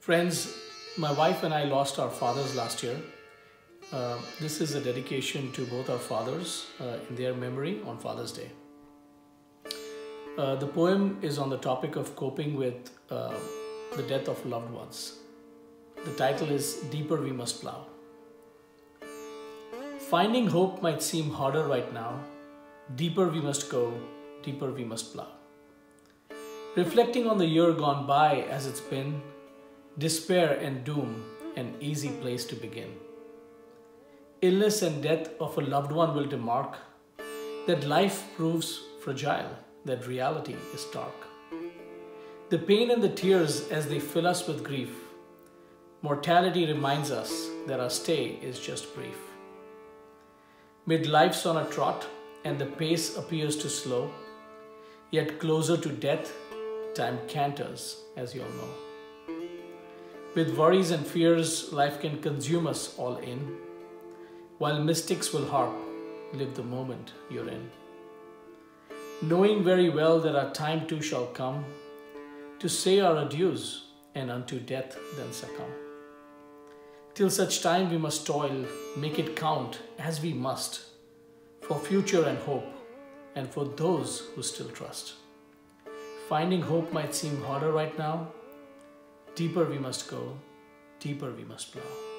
Friends, my wife and I lost our fathers last year. This is a dedication to both our fathers in their memory on Father's Day. The poem is on the topic of coping with the death of loved ones. The title is Deeper We Must Plow. Finding hope might seem harder right now. Deeper we must go, deeper we must plow. Reflecting on the year gone by as it's been, despair and doom, an easy place to begin. Illness and death of a loved one will demark that life proves fragile, that reality is stark. The pain and the tears as they fill us with grief, mortality reminds us that our stay is just brief. Mid life's on a trot and the pace appears to slow, yet closer to death, time canters, as you all know. With worries and fears, life can consume us all in, while mystics will harp, live the moment you're in. Knowing very well that our time too shall come, to say our adieus and unto death then succumb. Till such time we must toil, make it count as we must, for future and hope, and for those who still trust. Finding hope might seem harder right now. Deeper we must go, deeper we must plow.